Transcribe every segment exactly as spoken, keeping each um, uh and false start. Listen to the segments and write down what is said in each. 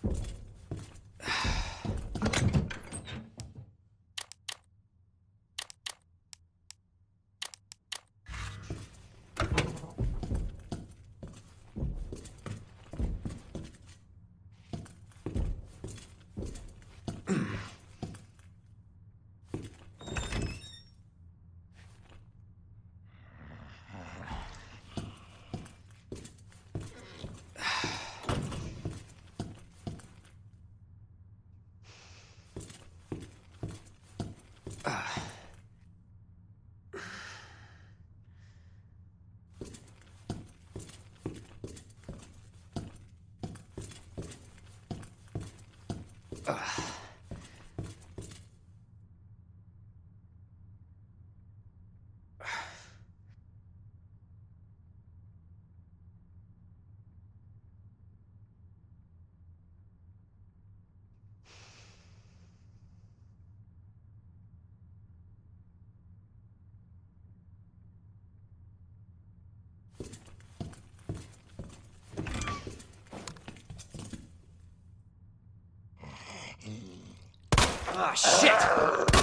Ah, shit!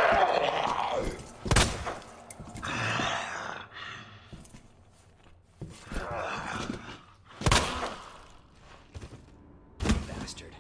Bastard.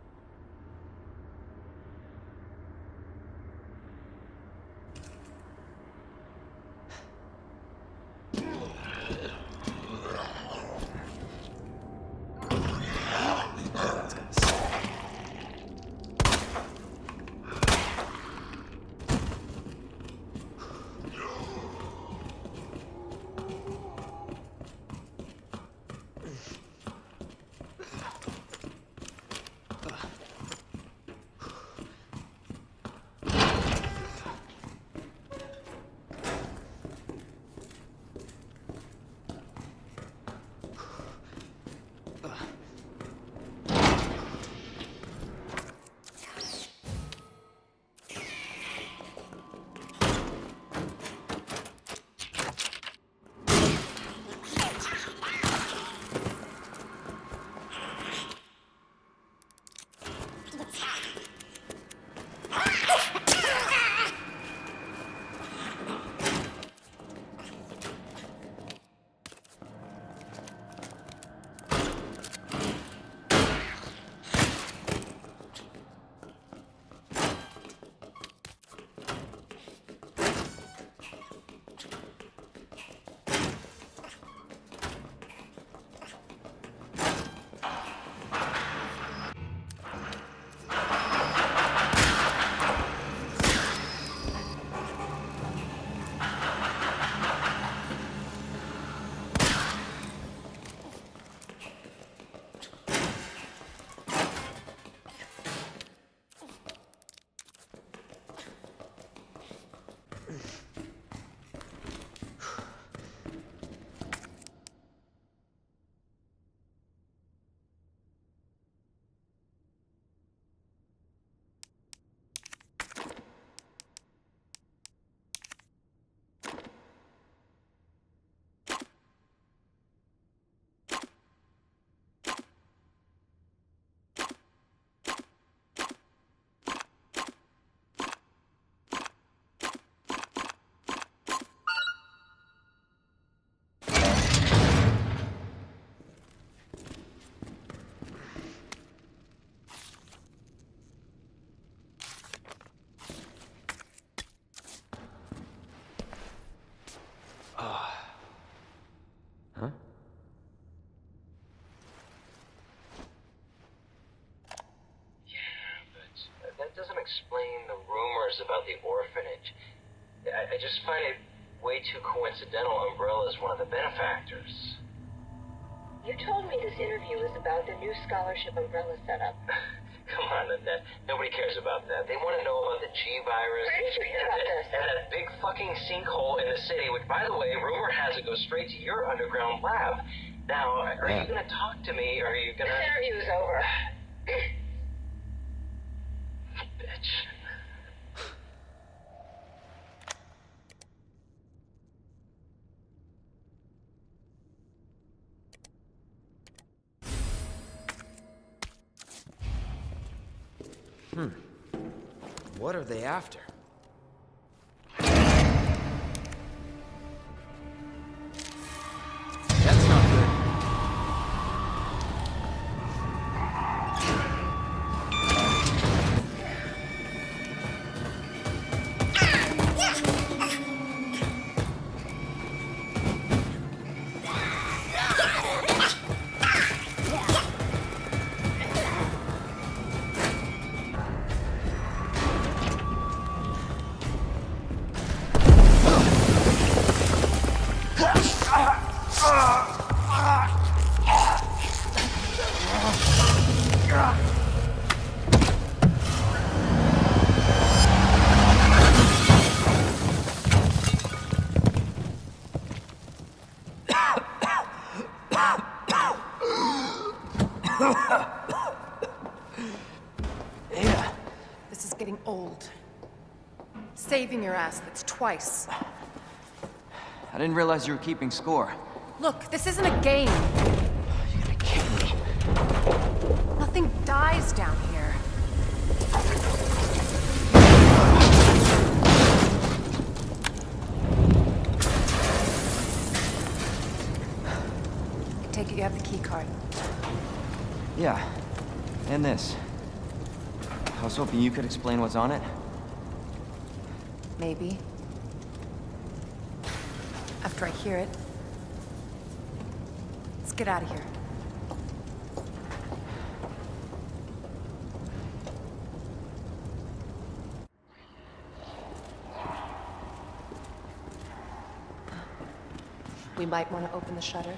Explain the rumors about the orphanage. I, I just find it way too coincidental Umbrella's one of the benefactors. You told me this interview was about the new scholarship Umbrella set up. Come on, Annette. Nobody cares about that. They want to know about the G virus. Where did you hear about this? And that big fucking sinkhole in the city, which, by the way, rumor has it goes straight to your underground lab. Now, are you going to talk to me, or are you going to... This interview is over. Bitch. What are they after? That's not good. Ada. This is getting old. Saving your ass, that's twice. I didn't realize you were keeping score. Look, this isn't a game. You're gonna kill me. Nothing dies down here. I take it you have the key card. Yeah, and this. I was hoping you could explain what's on it. Maybe. After I hear it. Let's get out of here. We might want to open the shutter.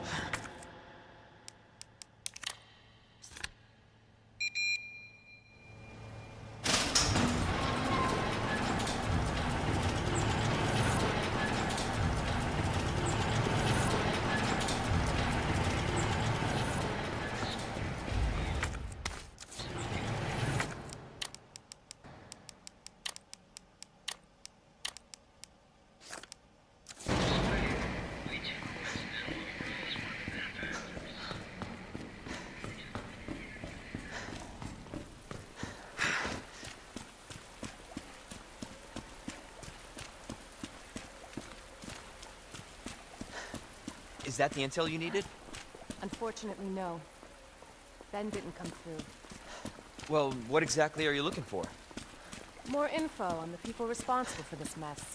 Is that the intel you needed? Unfortunately, no. Ben didn't come through. Well, what exactly are you looking for? More info on the people responsible for this mess.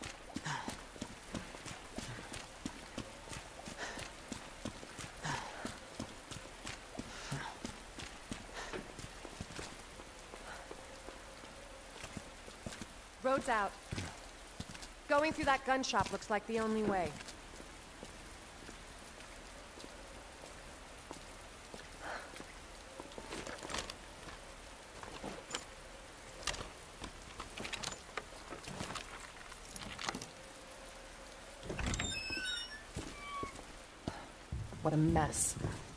Road's out. Going through that gun shop looks like the only way. What a mess.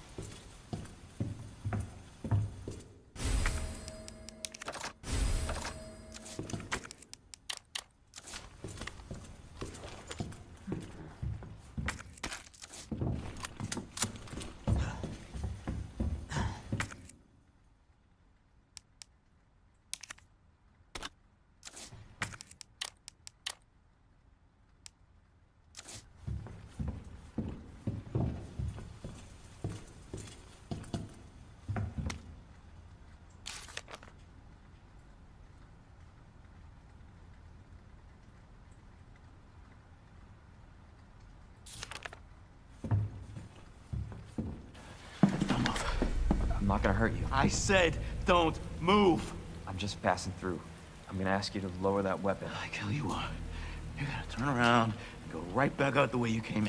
I'm not gonna hurt you. I said don't move. I'm just passing through. I'm gonna ask you to lower that weapon. I kill you what? You're gonna turn around and go right back out the way you came in.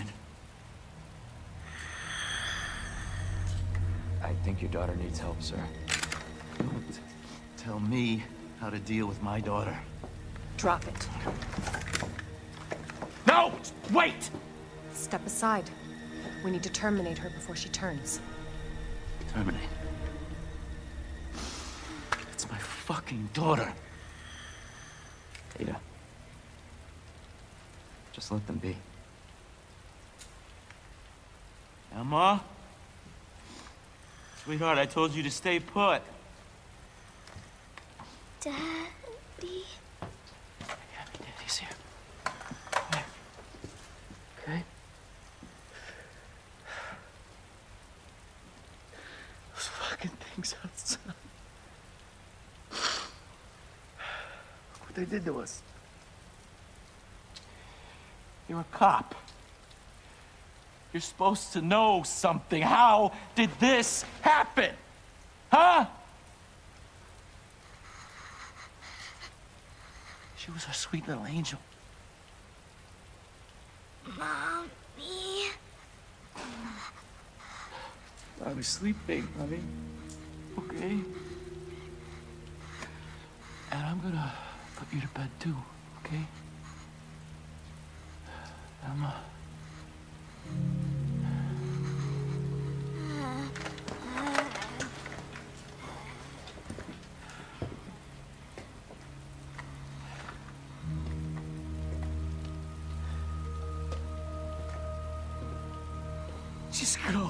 I think your daughter needs help, sir. Don't tell me how to deal with my daughter. Drop it. No! Wait! Step aside. We need to terminate her before she turns. Terminate. It's my fucking daughter. Ada. Just let them be. Emma? Sweetheart, I told you to stay put. Daddy. Yeah, Daddy's here. Here. Okay? Those fucking things outside. Look what they did to us. You're a cop. You're supposed to know something. How did this happen? Huh? She was our sweet little angel. Mommy. I was sleeping, honey. Okay? And I'm gonna put you to bed too, okay? Emma. Just go.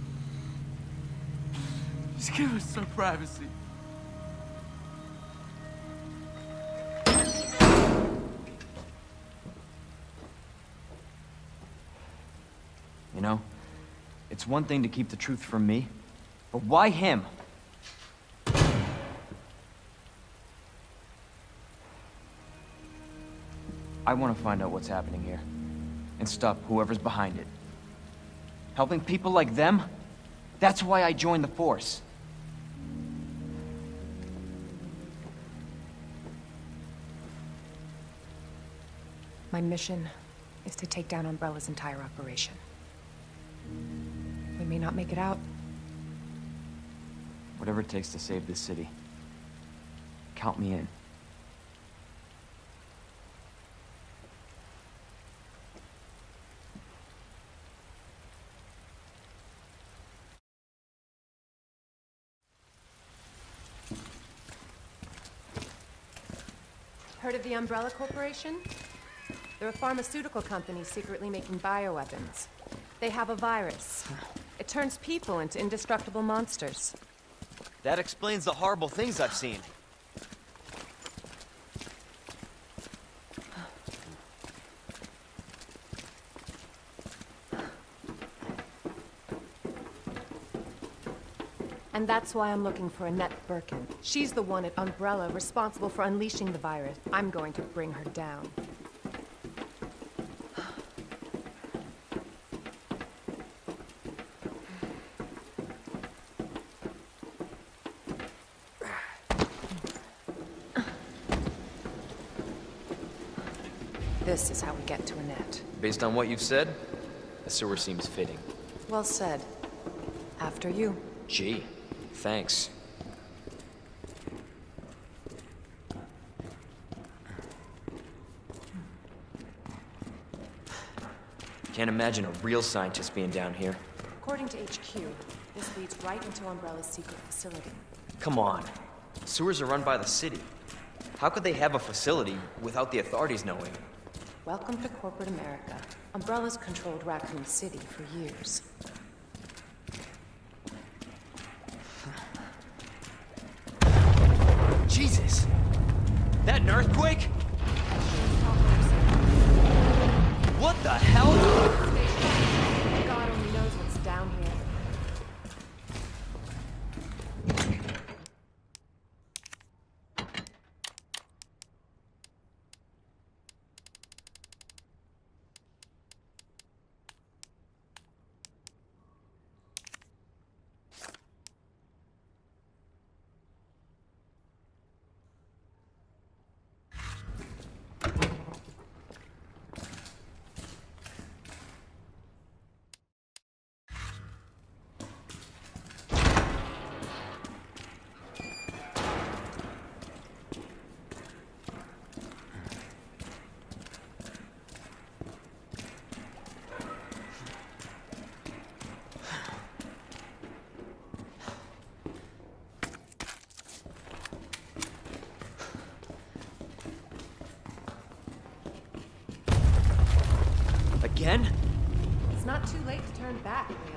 Just give us some privacy. You know, it's one thing to keep the truth from me, but why him? I want to find out what's happening here, and stop whoever's behind it. Helping people like them? That's why I joined the Force. My mission is to take down Umbrella's entire operation. We may not make it out. Whatever it takes to save this city. Count me in. Heard of the Umbrella Corporation? They're a pharmaceutical company secretly making bioweapons. They have a virus. It turns people into indestructible monsters. That explains the horrible things I've seen. And that's why I'm looking for Annette Birkin. She's the one at Umbrella responsible for unleashing the virus. I'm going to bring her down. This is how we get to Annette. Based on what you've said, the sewer seems fitting. Well said. After you. Gee, thanks. Can't imagine a real scientist being down here. According to H Q, this leads right into Umbrella's secret facility. Come on. Sewers are run by the city. How could they have a facility without the authorities knowing? Welcome to corporate America. Umbrella's controlled Raccoon City for years. Jesus! That an earthquake? What the hell? God only knows what's down here. Again? It's not too late to turn back, Leon.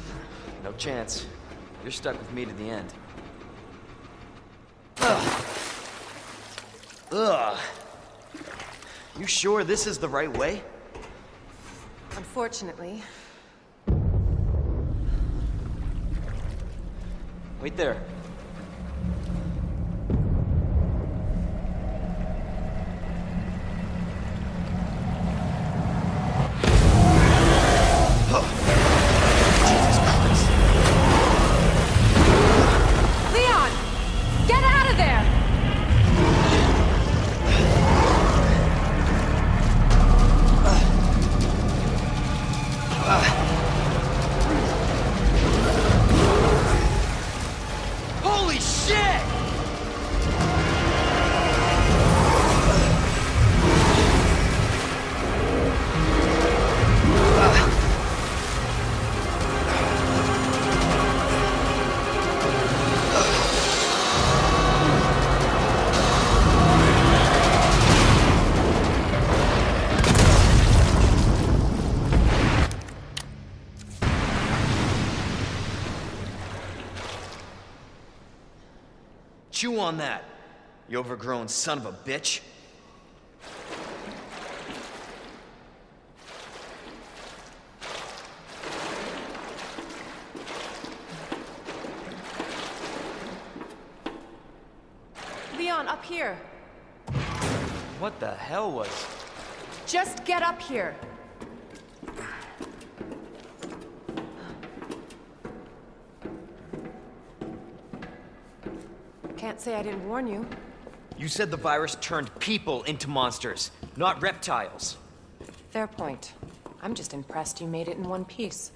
No chance. You're stuck with me to the end. Ugh. Ugh. You sure this is the right way? Unfortunately. Wait there. Leon! Get out of there! Holy shit! Chew on that, you overgrown son of a bitch. Leon, up here. What the hell was... Just get up here. Can't say I didn't warn you. You said the virus turned people into monsters, not reptiles. Fair point. I'm just impressed you made it in one piece.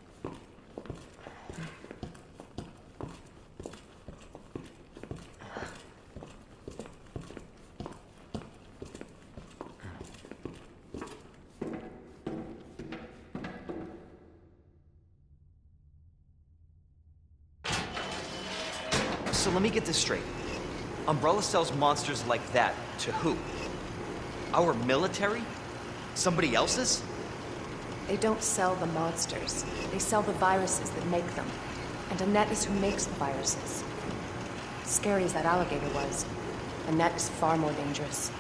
So let me get this straight. Umbrella sells monsters like that to who? Our military? Somebody else's? They don't sell the monsters. They sell the viruses that make them. And Annette is who makes the viruses. Scary as that alligator was, Annette is far more dangerous.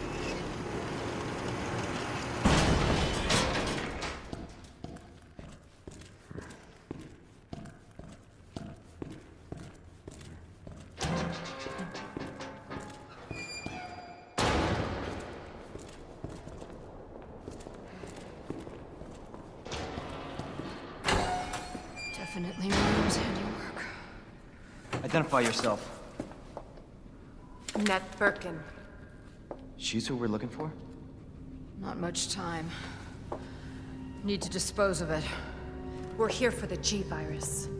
Definitely Miriam's handiwork. Identify yourself. Annette Birkin. She's who we're looking for? Not much time. Need to dispose of it. We're here for the G-Virus.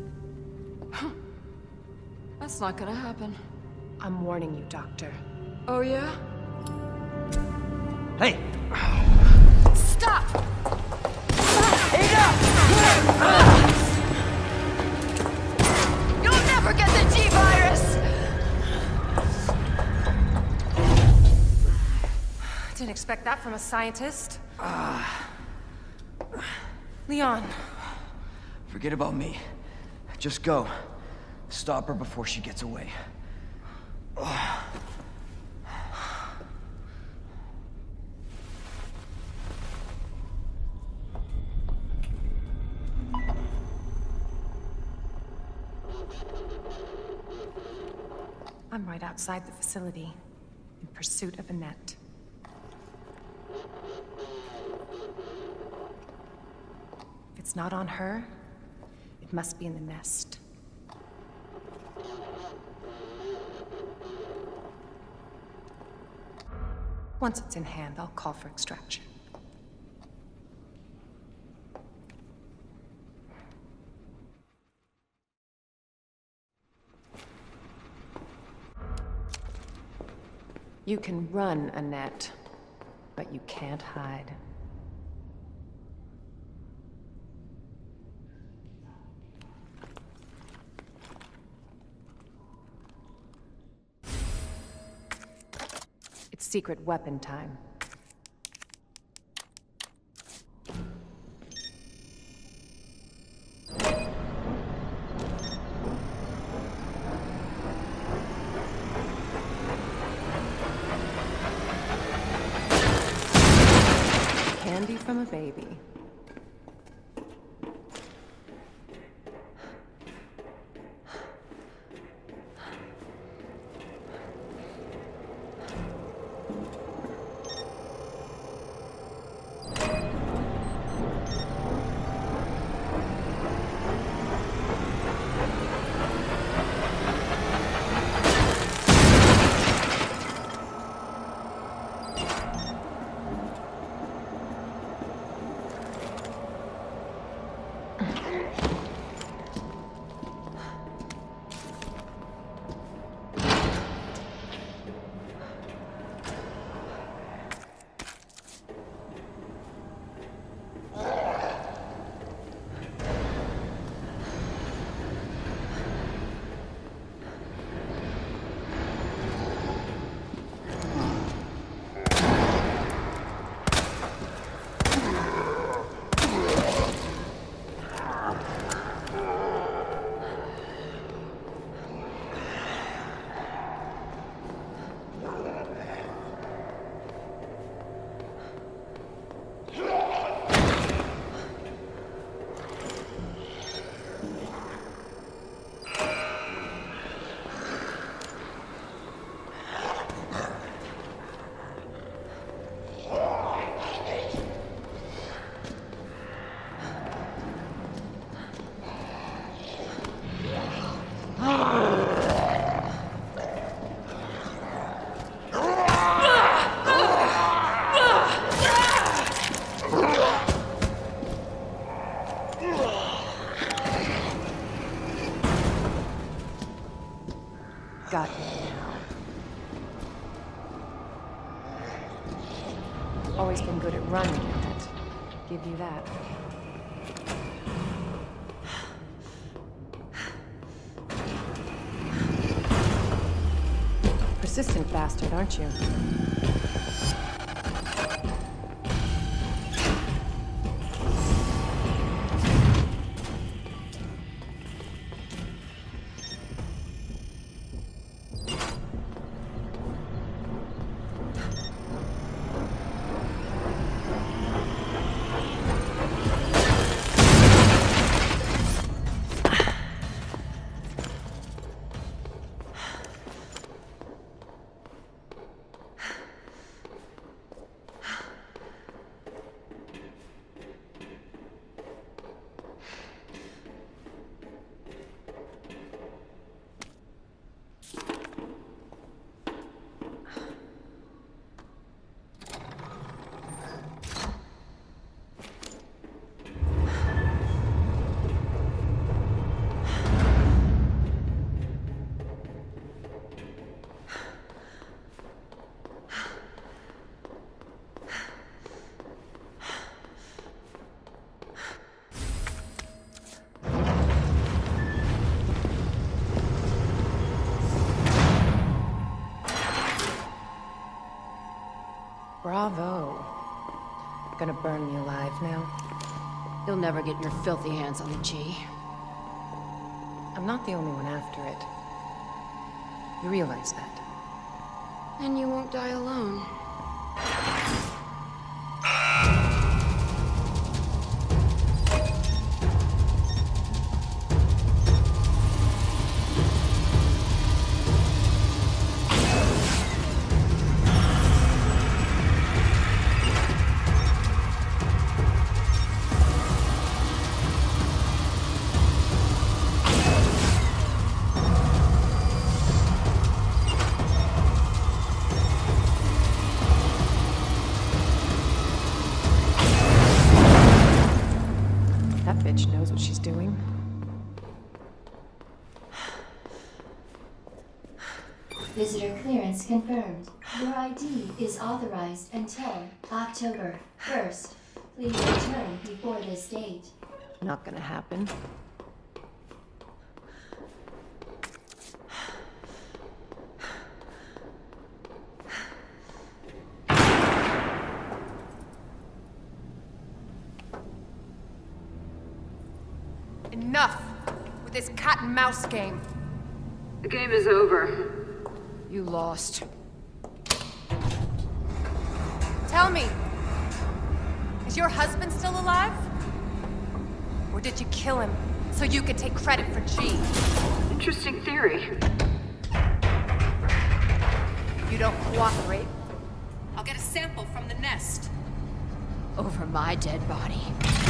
That's not gonna happen. I'm warning you, Doctor. Oh, yeah? Hey! Stop! You'll never get the G-Virus! Didn't expect that from a scientist. Leon. Forget about me. Just go. Stop her before she gets away. I'm right outside the facility, in pursuit of Annette. If it's not on her, it must be in the nest. Once it's in hand, I'll call for extraction. You can run, Annette, but you can't hide. It's secret weapon time. from a baby. Got me now. Always been good at running, Annette. Give you that. Persistent bastard, aren't you? Bravo. Gonna burn me alive now? You'll never get your filthy hands on the G. I'm not the only one after it. You realize that? And you won't die alone. Knows what she's doing. Visitor clearance confirmed. Your I D is authorized until October first. Please return before this date. Not gonna happen. Enough with this cat and mouse game. The game is over. You lost. Tell me, Is your husband still alive? Or did you kill him so you could take credit for G? Interesting theory. If you don't cooperate, I'll get a sample from the nest. Over my dead body.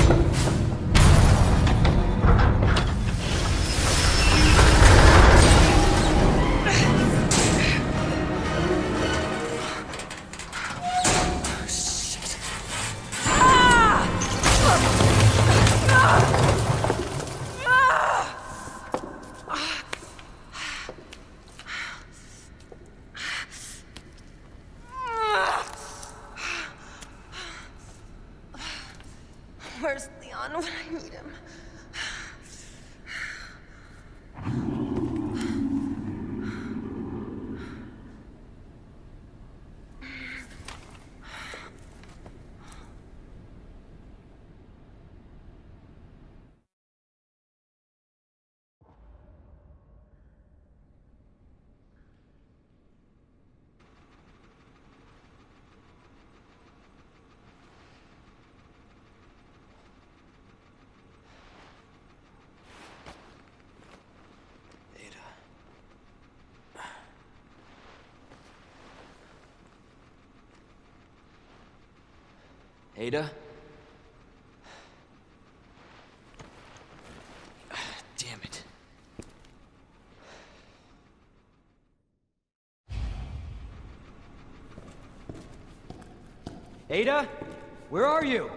Where's Leon when I need him? Ada? Damn it. Ada? Where are you?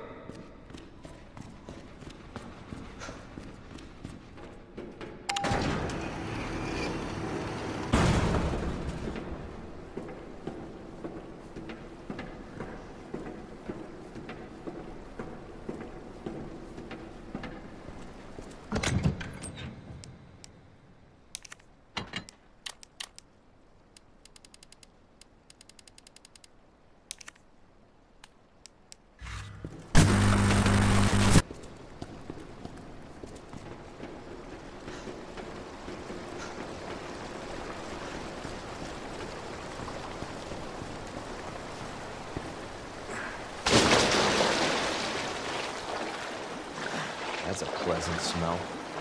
That's a pleasant smell.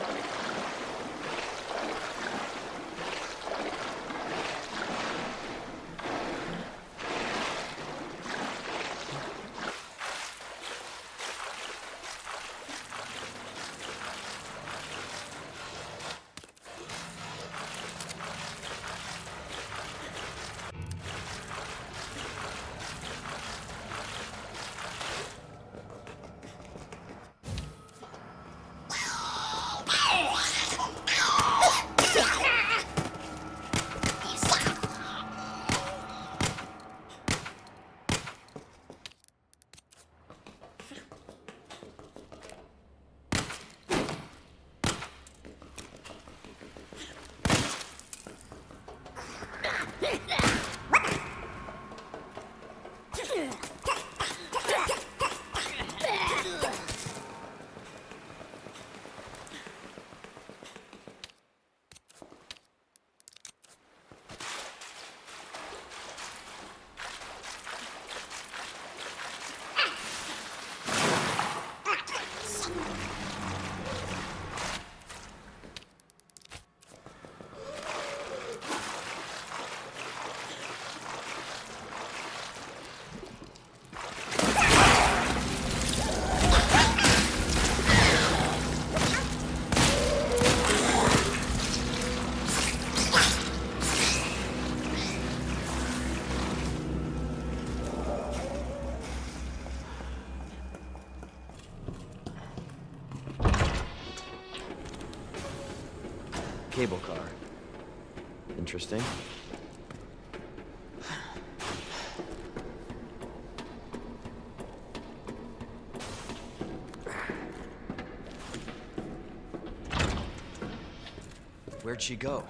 Cable car. Interesting. Where'd she go?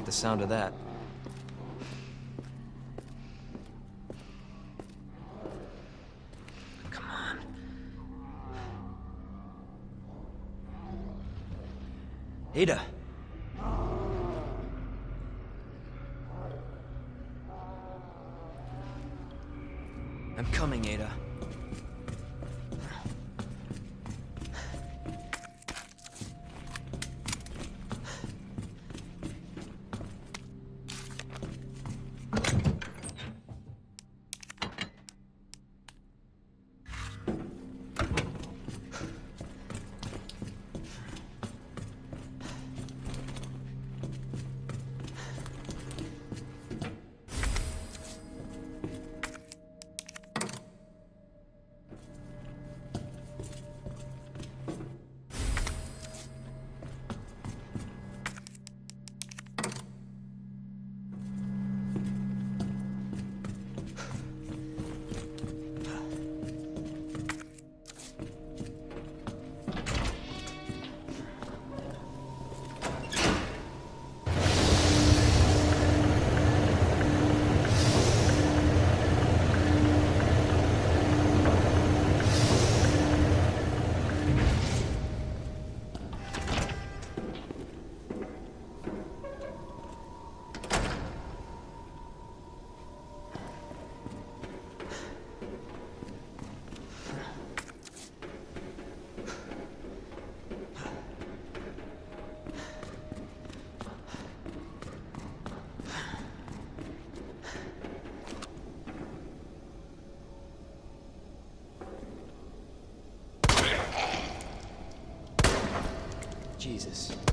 like the sound of that. Come on. Ada. I'm coming, Ada. Jesus.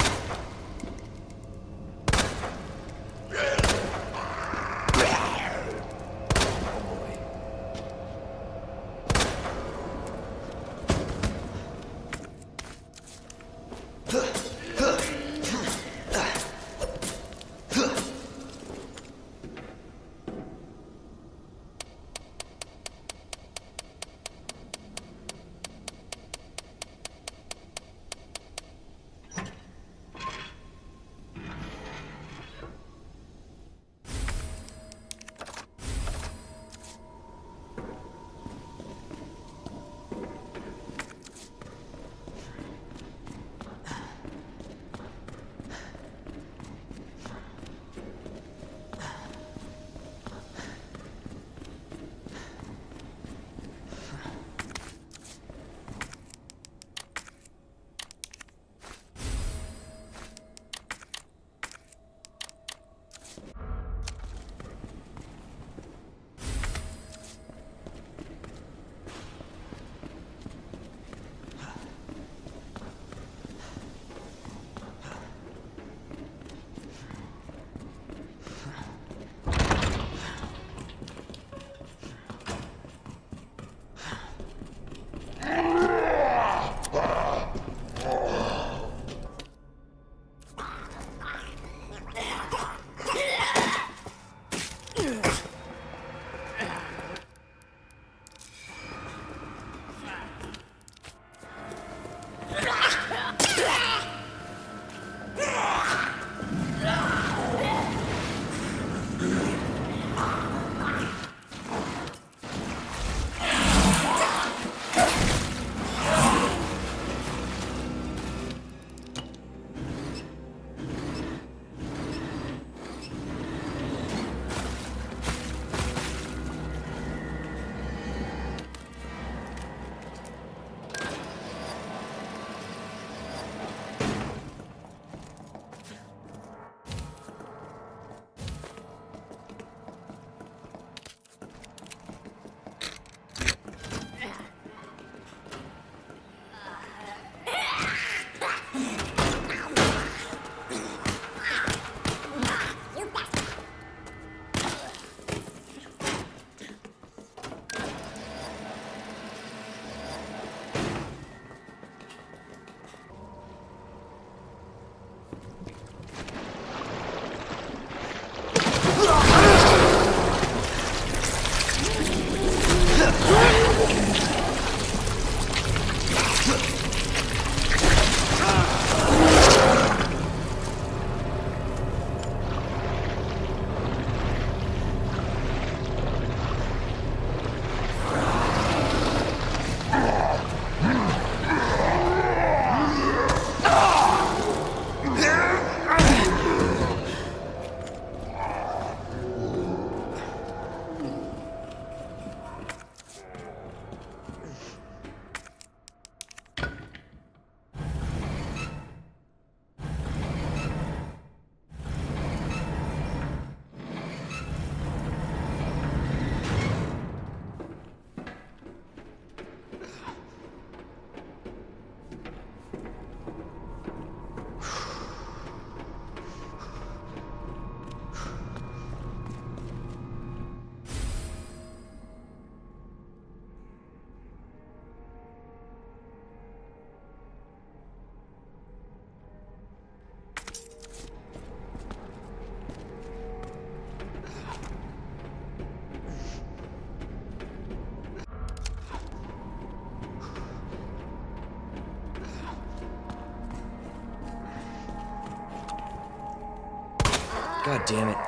God damn it.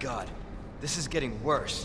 God, this is getting worse.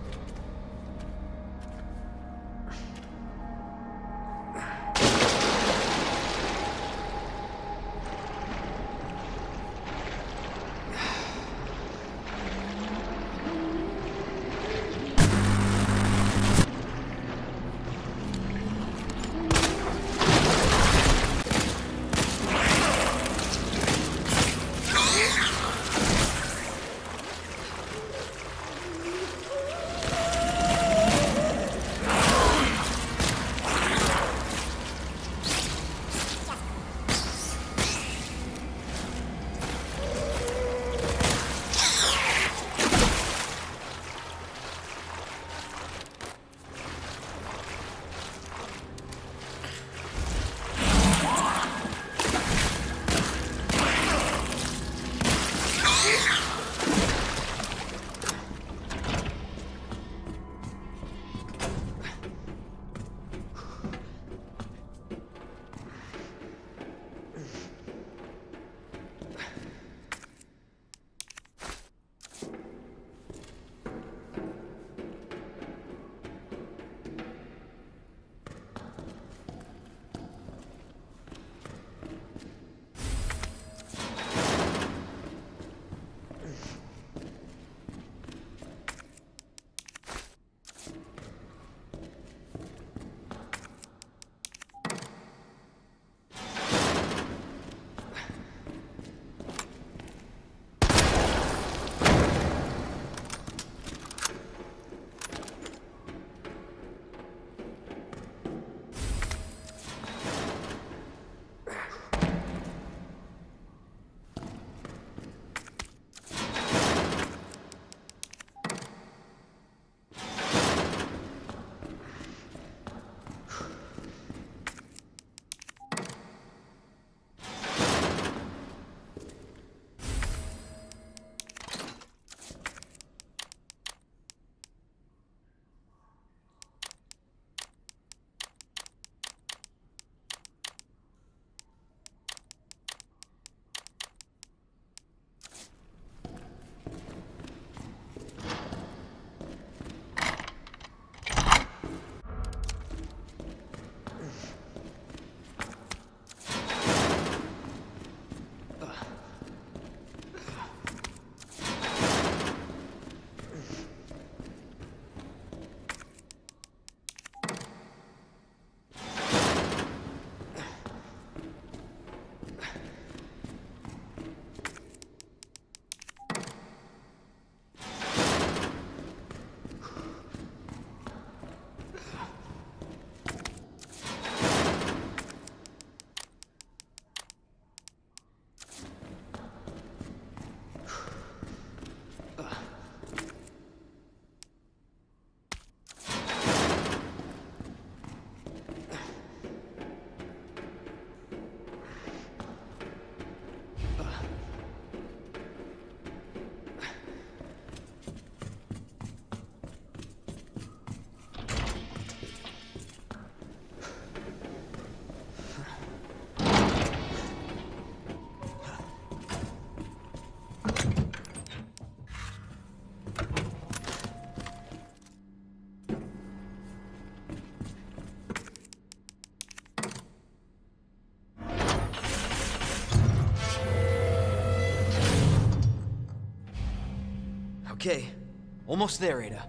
Okay, almost there, Ada.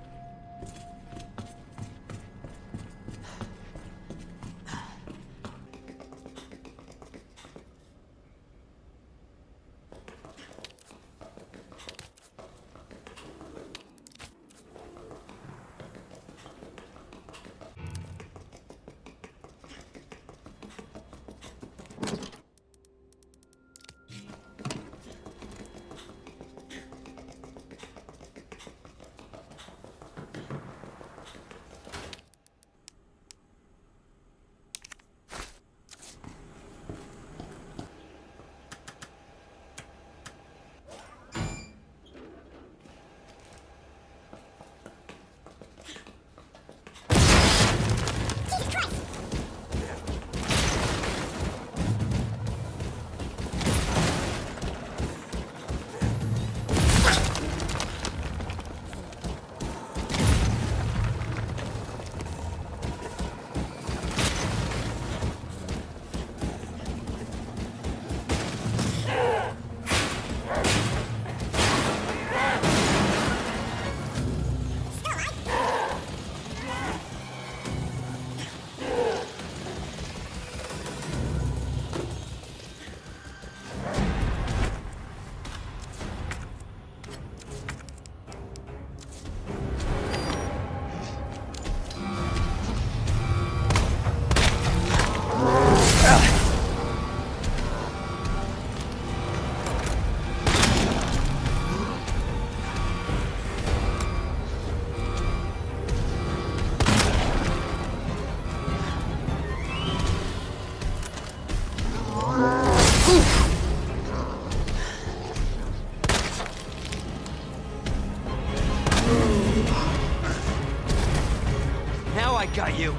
got you.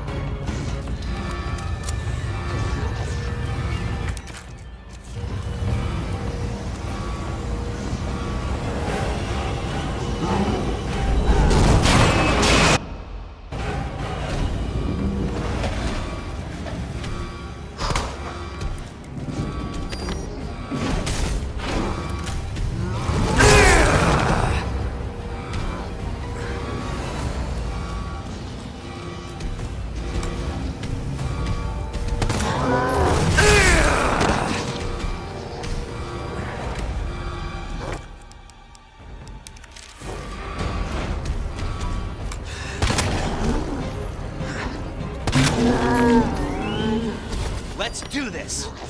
Let's do this!